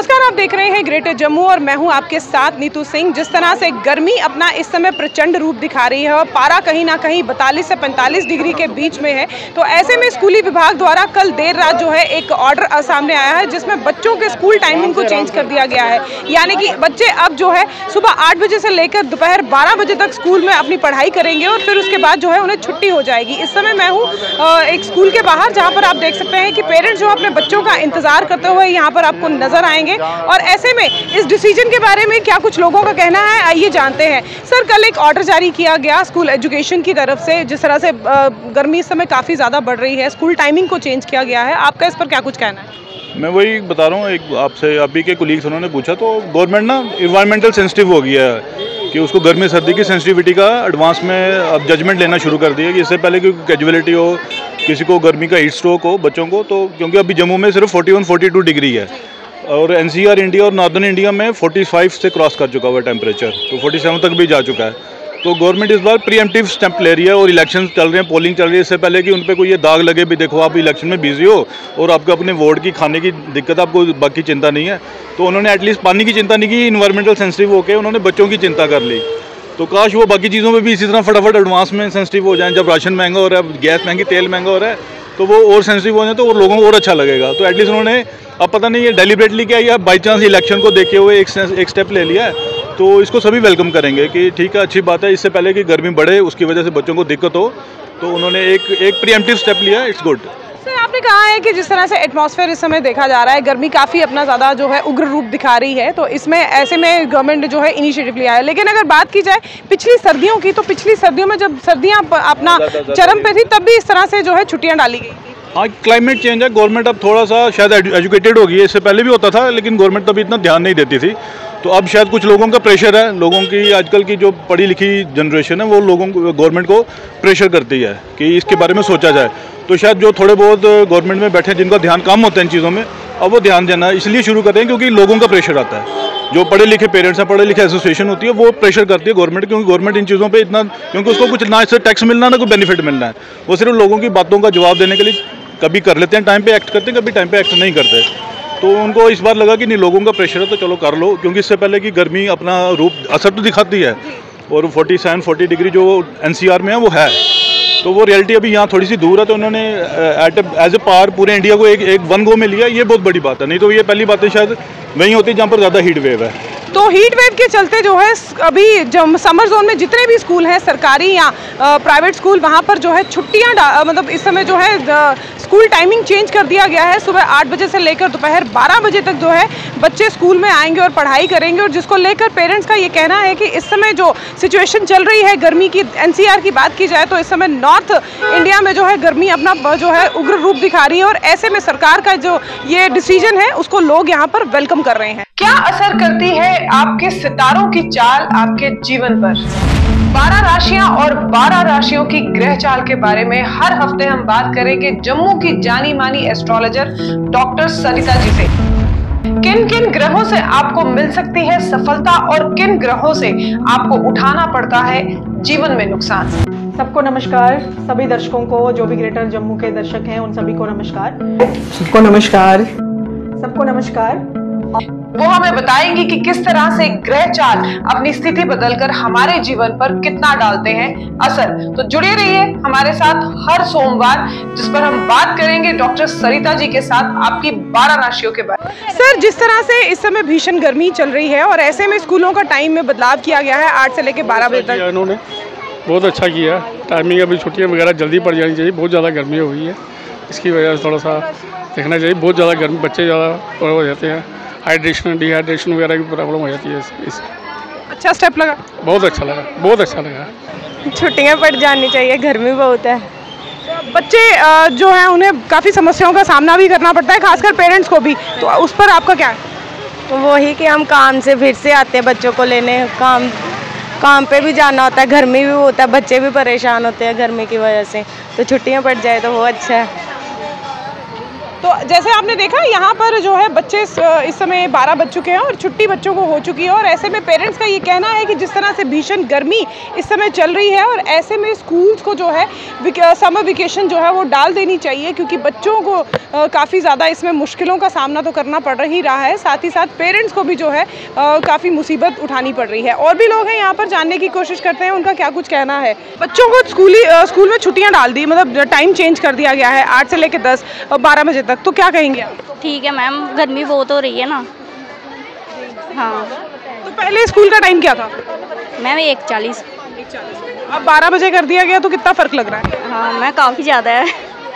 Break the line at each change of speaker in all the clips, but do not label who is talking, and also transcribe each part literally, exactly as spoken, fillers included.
नमस्कार, आप देख रहे हैं ग्रेटर जम्मू और मैं हूं आपके साथ नीतू सिंह। जिस तरह से गर्मी अपना इस समय प्रचंड रूप दिखा रही है और पारा कहीं ना कहीं बैतालीस से पैंतालीस डिग्री के बीच में है, तो ऐसे में स्कूली विभाग द्वारा कल देर रात जो है एक ऑर्डर सामने आया है जिसमें बच्चों के स्कूल टाइमिंग को चेंज कर दिया गया है। यानी कि बच्चे अब जो है सुबह आठ बजे से लेकर दोपहर बारह बजे तक स्कूल में अपनी पढ़ाई करेंगे और फिर उसके बाद जो है उन्हें छुट्टी हो जाएगी। इस समय मैं हूँ एक स्कूल के बाहर, जहाँ पर आप देख सकते हैं कि पेरेंट्स जो अपने बच्चों का इंतजार करते हुए यहाँ पर आपको नजर आएंगे। और ऐसे में इस डिसीजन के बारे में क्या कुछ लोगों का कहना है, आइए जानते हैं। सर, कल एक ऑर्डर जारी किया गया स्कूल एजुकेशन की तरफ से, जिस तरह से गर्मी इस समय काफ़ी ज़्यादा बढ़ रही है, स्कूल टाइमिंग को चेंज किया गया है, आपका इस पर क्या कुछ कहना है?
मैं वही बता रहा हूँ, एक आपसे अभी के कोलीग्स उन्होंने पूछा, तो गवर्नमेंट ना इन्वायरमेंटल सेंसिटिव हो गया है कि उसको गर्मी सर्दी की सेंसिटिविटी का एडवांस में अब जजमेंट लेना शुरू कर दिया कि इससे पहले कि कैजुअलिटी हो, किसी को गर्मी का हीट स्ट्रोक हो बच्चों को, तो क्योंकि अभी जम्मू में सिर्फ इकतालीस बयालीस डिग्री है और एनसीआर इंडिया और नॉर्दर्न इंडिया में पैंतालीस से क्रॉस कर चुका हुआ टेम्परेचर, तो सैंतालीस तक भी जा चुका है। तो गवर्नमेंट इस बार प्रीएम्प्टिव स्टेप ले रही है और इलेक्शन चल रहे हैं, पोलिंग चल रही है, इससे पहले कि उन पर कोई ये दाग लगे भी देखो आप इलेक्शन में बिजी हो और आपको अपने वोट की खाने की दिक्कत, आपको बाकी चिंता नहीं है। तो उन्होंने एटलीस्ट पानी की चिंता नहीं की, इन्वायरमेंटल सेंसिटिव होकर उन्होंने बच्चों की चिंता कर ली। तो काश वो बाकी चीज़ों में भी इसी तरह फटाफट एडवांस में सेंसिटिव हो जाएं। जब राशन महंगा हो रहा है, गैस महंगी, तेल महंगा हो रहा है, तो वो और सेंसिटिव हो जाए तो और लोगों को और अच्छा लगेगा। तो एटलीस्ट उन्होंने, अब पता नहीं ये डेलिबरेटली क्या या बाई चांस इलेक्शन को देखते हुए एक एक स्टेप ले लिया है, तो इसको सभी वेलकम करेंगे कि ठीक है, अच्छी बात है। इससे पहले कि गर्मी बढ़े, उसकी वजह से बच्चों को दिक्कत हो, तो उन्होंने एक एक प्रीएम्प्टिव स्टेप लिया, इट्स गुड।
सर, आपने कहा है कि जिस तरह से एटमॉस्फेयर इस समय देखा जा रहा है, गर्मी काफ़ी अपना ज़्यादा जो है उग्र रूप दिखा रही है, तो इसमें ऐसे में गवर्नमेंट ने जो है इनिशिएटिव लिया है। लेकिन अगर बात की जाए पिछली सर्दियों की, तो पिछली सर्दियों में जब सर्दियाँ अपना चरम पे थी तब भी इस तरह से जो है छुट्टियाँ डाली गई थी।
हाँ, क्लाइमेट चेंज है, गवर्नमेंट अब थोड़ा सा शायद एजुकेटेड हो गई है, इससे पहले भी होता था लेकिन गवर्नमेंट तभी इतना ध्यान नहीं देती थी। तो अब शायद कुछ लोगों का प्रेशर है, लोगों की आजकल की जो पढ़ी लिखी जनरेशन है वो लोगों को, गवर्नमेंट को प्रेशर करती है कि इसके बारे में सोचा जाए। तो शायद जो थोड़े बहुत गवर्नमेंट में बैठे जिनका ध्यान कम होता है इन चीज़ों में, अब वो ध्यान देना इसलिए शुरू कर रहे हैं क्योंकि लोगों का प्रेशर आता है। जो पढ़े लिखे पेरेंट्स हैं, पढ़े लिखे एसोसिएशन होती है, वो प्रेशर करती है गवर्नमेंट, क्योंकि गवर्नमेंट इन चीज़ों पे इतना, क्योंकि उसको कुछ ना इससे टैक्स मिलना ना कोई बेनिफिट मिलना है, वो सिर्फ लोगों की बातों का जवाब देने के लिए कभी कर लेते हैं, टाइम पे एक्ट करते हैं, कभी टाइम पे एक्ट नहीं करते। तो उनको इस बार लगा कि नहीं, लोगों का प्रेशर है तो चलो कर लो, क्योंकि इससे पहले कि गर्मी अपना रूप असर तो दिखाती है और सैंतालीस चालीस डिग्री जो एनसीआर में है वो है, तो वो रियलिटी अभी यहाँ थोड़ी सी दूर है। तो उन्होंने एट एज ए पार पूरे इंडिया को एक एक वन गो में लिया, ये बहुत बड़ी बात है। नहीं तो ये पहली बातें शायद वहीं होती जहाँ पर ज़्यादा हीट वेव है।
तो हीट वेव के चलते जो है अभी जब समर जोन में जितने भी स्कूल हैं, सरकारी या प्राइवेट स्कूल, वहाँ पर जो है छुट्टियाँ, मतलब इस समय जो है स्कूल टाइमिंग चेंज कर दिया गया है। सुबह आठ बजे से लेकर दोपहर बारह बजे तक जो है बच्चे स्कूल में आएंगे और पढ़ाई करेंगे, और जिसको लेकर पेरेंट्स का ये कहना है कि इस समय जो सिचुएशन चल रही है गर्मी की, एनसीआर की बात की जाए तो इस समय नॉर्थ इंडिया में जो है गर्मी अपना जो है उग्र रूप दिखा रही है, और ऐसे में सरकार का जो ये डिसीजन है उसको लोग यहाँ पर वेलकम कर रहे हैं। क्या असर करती है आपके सितारों की चाल आपके जीवन पर? बारह राशियां और बारह राशियों की ग्रह चाल के बारे में हर हफ्ते हम बात करेंगे जम्मू की जानी मानी एस्ट्रोलॉजर डॉक्टर सरिता जी से। किन किन ग्रहों से आपको मिल सकती है सफलता और किन ग्रहों से आपको उठाना पड़ता है जीवन में नुकसान।
सबको नमस्कार, सभी दर्शकों को, जो भी ग्रेटर जम्मू के दर्शक हैं उन सभी को नमस्कार।
सबको नमस्कार।
सबको नमस्कार।
वो हमें बताएंगी कि किस तरह से ग्रह चाल अपनी स्थिति बदलकर हमारे जीवन पर कितना डालते हैं असर। तो जुड़े रहिए हमारे साथ हर सोमवार, जिस पर हम बात करेंगे डॉक्टर सरिता जी के साथ आपकी बारह राशियों के बारे में। सर, जिस तरह से इस समय भीषण गर्मी चल रही है और ऐसे में स्कूलों का टाइम में बदलाव किया गया है, आठ से लेकर बारह बजे तक,
इन्होंने बहुत अच्छा किया। टाइमिंग अभी छुट्टियाँ वगैरह जल्दी पड़ जानी चाहिए, बहुत ज़्यादा गर्मी हो गई है, इसकी वजह से थोड़ा सा देखना चाहिए। बहुत ज़्यादा गर्मी, बच्चे ज़्यादा हो जाते हैं, हाइड्रेशन डिहाइड्रेशन वगैरह की प्रॉब्लम हो जाती है। इस
अच्छा स्टेप लगा,
बहुत अच्छा लगा, बहुत अच्छा लगा।
छुट्टियां पड़ जानी चाहिए, गर्मी बहुत है।
बच्चे जो हैं उन्हें काफ़ी समस्याओं का सामना भी करना पड़ता है, खासकर पेरेंट्स को भी, तो उस पर आपका क्या है?
तो वही कि हम काम से फिर से आते हैं बच्चों को लेने, काम काम पे भी जाना होता है, गर्मी भी होता है, बच्चे भी परेशान होते हैं गर्मी की वजह से, तो छुट्टियाँ पड़ जाए तो वो अच्छा है।
तो जैसे आपने देखा यहाँ पर जो है बच्चे इस समय बारह बज चुके हैं और छुट्टी बच्चों को हो चुकी है, और ऐसे में पेरेंट्स का ये कहना है कि जिस तरह से भीषण गर्मी इस समय चल रही है और ऐसे में स्कूल्स को जो है समर वेकेशन जो है वो डाल देनी चाहिए, क्योंकि बच्चों को काफ़ी ज़्यादा इसमें मुश्किलों का सामना तो करना पड़ ही रहा है, साथ ही साथ पेरेंट्स को भी जो है काफ़ी मुसीबत उठानी पड़ रही है। और भी लोग हैं यहाँ पर, जानने की कोशिश करते हैं उनका क्या कुछ कहना है। बच्चों को स्कूली स्कूल में छुट्टियाँ डाल दी, मतलब टाइम चेंज कर दिया गया है आठ से लेकर दस और बारह बजे तक, तो क्या कहेंगे आप?
ठीक है मैम, गर्मी बहुत हो रही है ना। हाँ,
तो पहले स्कूल का टाइम क्या था?
मैम एक चालीस।
अब बारह बजे कर दिया गया, तो कितना फ़र्क लग रहा है?
हाँ मैम, काफ़ी ज़्यादा है,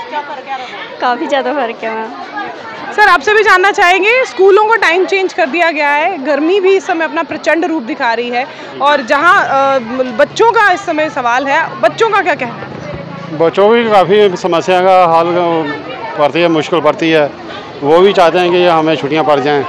काफ़ी ज़्यादा फ़र्क है मैम।
सर आपसे भी जानना चाहेंगे, स्कूलों को टाइम चेंज कर दिया गया है, गर्मी भी इस समय अपना प्रचंड रूप दिखा रही है, और जहाँ बच्चों का इस समय सवाल है, बच्चों का क्या कहना है?
बच्चों की काफ़ी समस्या का हाल पड़ती है, मुश्किल पड़ती है, वो भी चाहते हैं कि हमें छुट्टियां पड़ जाएं।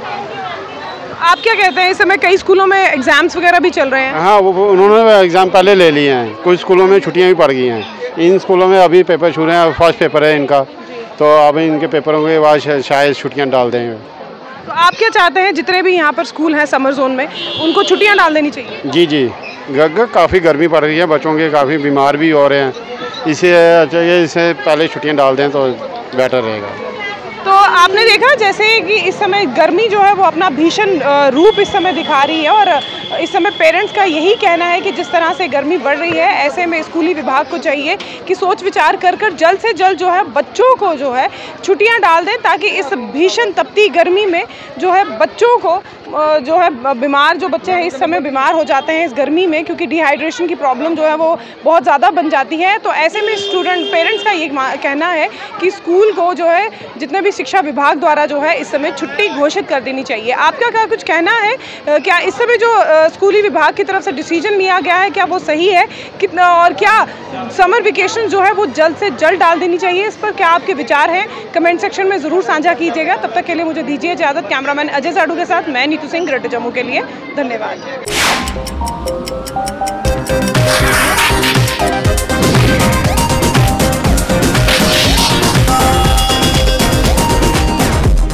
आप क्या कहते हैं, इस समय कई स्कूलों में एग्ज़ाम्स वगैरह भी चल रहे हैं?
हाँ, वो उन्होंने एग्ज़ाम पहले ले लिए हैं, कुछ स्कूलों में छुट्टियां भी पड़ गई हैं, इन स्कूलों में अभी पेपर शुरू हैं, फर्स्ट पेपर है इनका, तो अभी इनके पेपरों के बाद शायद छुट्टियाँ डाल देंगे।
तो आप क्या चाहते हैं, जितने भी यहाँ पर स्कूल हैं समर जोन में, उनको छुट्टियाँ डाल देनी चाहिए?
जी जी, काफ़ी गर्मी पड़ रही है, बच्चों के काफ़ी बीमार भी हो रहे हैं, इसे चाहिए इसे पहले छुट्टियाँ डाल दें तो बेटर रहेगा।
तो आपने देखा जैसे कि इस समय गर्मी जो है वो अपना भीषण रूप इस समय दिखा रही है, और इस समय पेरेंट्स का यही कहना है कि जिस तरह से गर्मी बढ़ रही है, ऐसे में स्कूली विभाग को चाहिए कि सोच विचार कर कर जल्द से जल्द जो है बच्चों को जो है छुट्टियां डाल दें, ताकि इस भीषण तपती गर्मी में जो है बच्चों को जो है बीमार जो बच्चे हैं इस समय बीमार हो जाते हैं इस गर्मी में, क्योंकि डिहाइड्रेशन की प्रॉब्लम जो है वो बहुत ज़्यादा बन जाती है। तो ऐसे में स्टूडेंट पेरेंट्स का ये कहना है कि स्कूल को जो है जितने भी शिक्षा विभाग द्वारा जो है इस समय छुट्टी घोषित कर देनी चाहिए। आपका क्या कुछ कहना है, क्या इस समय जो स्कूली विभाग की तरफ से डिसीजन लिया गया है क्या वो सही है कितना, और क्या समर वेकेशन जो है वो जल्द से जल्द डाल देनी चाहिए? इस पर क्या आपके विचार हैं, कमेंट सेक्शन में ज़रूर साझा कीजिएगा। तब तक के लिए मुझे दीजिए इजाज़त। कैमरामैन अजय साडू के साथ मैं नीतू सिंह, ग्रेटर जम्मू के लिए। धन्यवाद।